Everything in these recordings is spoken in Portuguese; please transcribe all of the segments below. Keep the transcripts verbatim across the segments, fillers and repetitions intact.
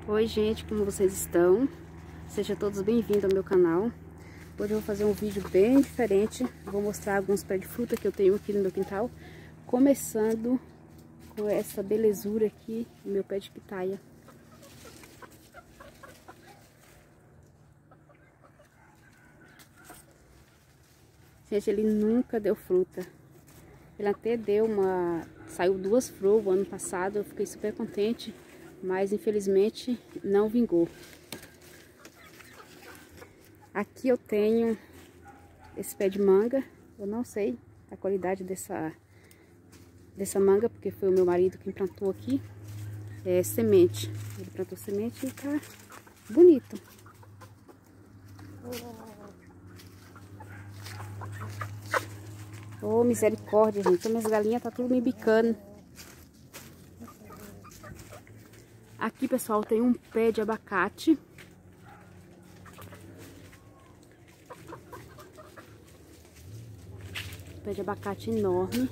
Oi gente, como vocês estão? Sejam todos bem-vindos ao meu canal. Hoje eu vou fazer um vídeo bem diferente. Vou mostrar alguns pés de fruta que eu tenho aqui no meu quintal. Começando com essa belezura aqui, o meu pé de pitaia. Gente, ele nunca deu fruta. Ele até deu uma... Saiu duas flores o ano passado, eu fiquei super contente. Mas infelizmente não vingou. Aqui eu tenho esse pé de manga. Eu não sei a qualidade dessa, dessa manga, porque foi o meu marido quem plantou aqui. É semente. Ele plantou semente e tá bonito. Oh, misericórdia, gente. As minhas galinhas tá tudo me bicando. Aqui, pessoal, tem um pé de abacate. Pé de abacate enorme.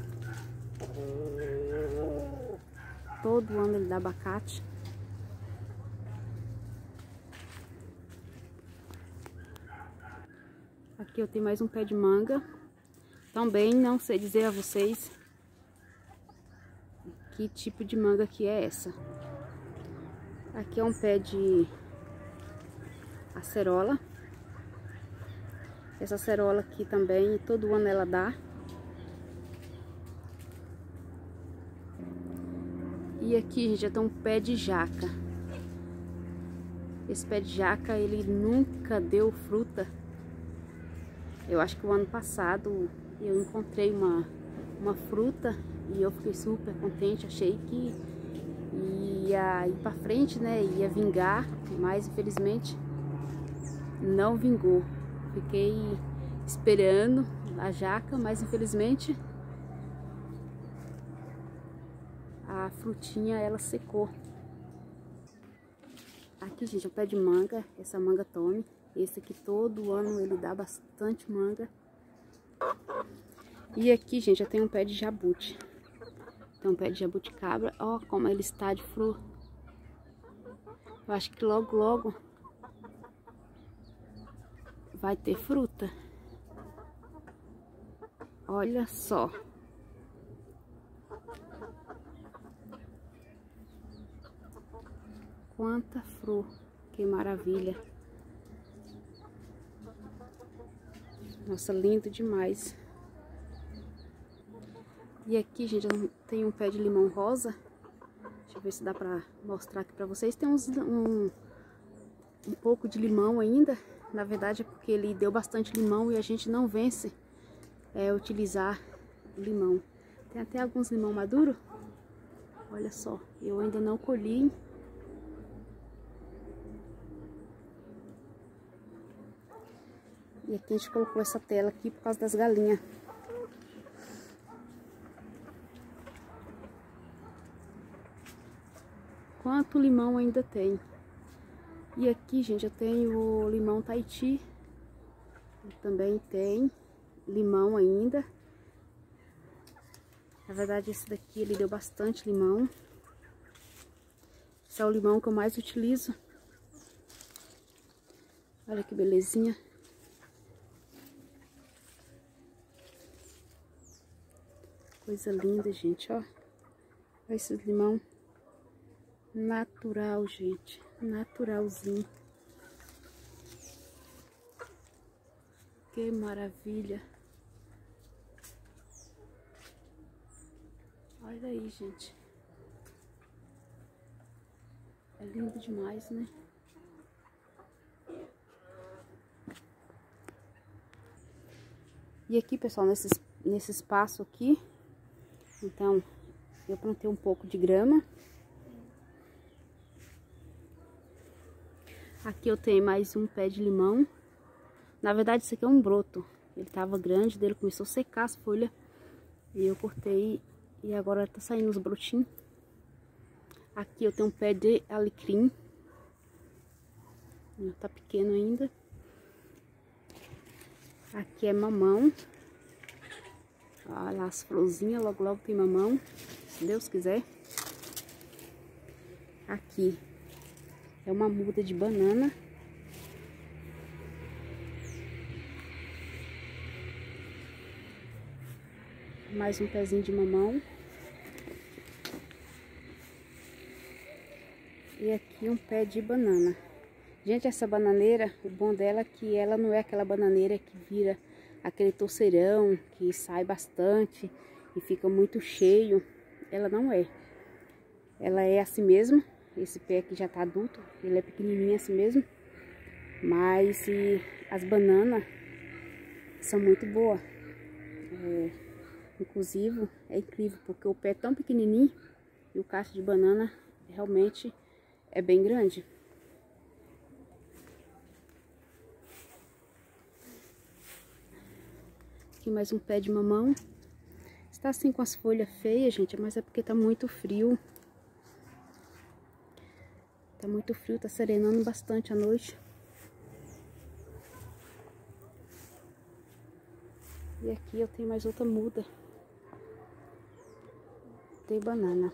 Todo ano ele dá abacate. Aqui eu tenho mais um pé de manga. Também não sei dizer a vocês que tipo de manga que é essa. Aqui é um pé de acerola. Essa acerola aqui também, todo ano ela dá. E aqui, gente, já tem um pé de jaca. Esse pé de jaca, ele nunca deu fruta. Eu acho que o ano passado eu encontrei uma, uma fruta e eu fiquei super contente. Achei que ia ir pra frente, né? Ia vingar, mas infelizmente não vingou. Fiquei esperando a jaca, mas infelizmente a frutinha ela secou. Aqui, gente, é o pé de manga, essa manga tome. Esse aqui todo ano ele dá bastante manga. E aqui, gente, eu tenho um pé de jabuti. Tem um pé de jabuticabra. Ó, como ele está de flor. Eu acho que logo, logo vai ter fruta. Olha só. Quanta flor. Que maravilha. Nossa, lindo demais. E aqui, gente, tem um pé de limão rosa. Deixa eu ver se dá pra mostrar aqui pra vocês. Tem uns, um, um pouco de limão ainda. Na verdade é porque ele deu bastante limão e a gente não vence é, utilizar limão. Tem até alguns limão maduro. Olha só, eu ainda não colhi. E aqui a gente colocou essa tela aqui por causa das galinhas. Quanto limão ainda tem. E aqui, gente, eu tenho o limão Tahiti. Também tem limão ainda. Na verdade, esse daqui, ele deu bastante limão. Esse é o limão que eu mais utilizo. Olha que belezinha. Coisa linda, gente, ó. Olha esse limão. Natural, gente. Naturalzinho. Que maravilha. Olha aí, gente. É lindo demais, né? E aqui, pessoal, nesse, nesse espaço aqui, então, eu plantei um pouco de grama. Aqui eu tenho mais um pé de limão. Na verdade, isso aqui é um broto. Ele tava grande, dele começou a secar as folhas. E eu cortei e agora tá saindo os brotinhos. Aqui eu tenho um pé de alecrim. Tá pequeno ainda. Aqui é mamão. Olha lá as florzinhas, logo logo tem mamão, se Deus quiser. Aqui É uma muda de banana. Mais um pezinho de mamão. E aqui um pé de banana. Gente, essa bananeira, o bom dela é que ela não é aquela bananeira que vira aquele torceirão, que sai bastante e fica muito cheio. Ela não é. Ela é assim mesmo. Esse pé aqui já tá adulto, ele é pequenininho assim mesmo. Mas e as bananas são muito boas. É, inclusive, é incrível, porque o pé é tão pequenininho e o cacho de banana realmente é bem grande. Aqui mais um pé de mamão. Está assim com as folhas feias, gente, mas é porque tá muito frio. Tá muito frio, tá serenando bastante à noite. E aqui eu tenho mais outra muda. Tem banana.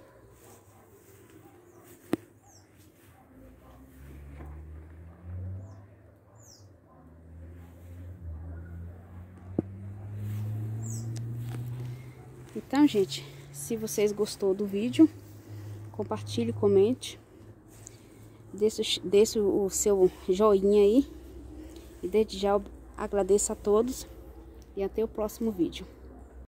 Então, gente, se vocês gostou do vídeo, compartilhe, comente. Deixe, deixe o seu joinha aí. E desde já eu agradeço a todos. E até o próximo vídeo.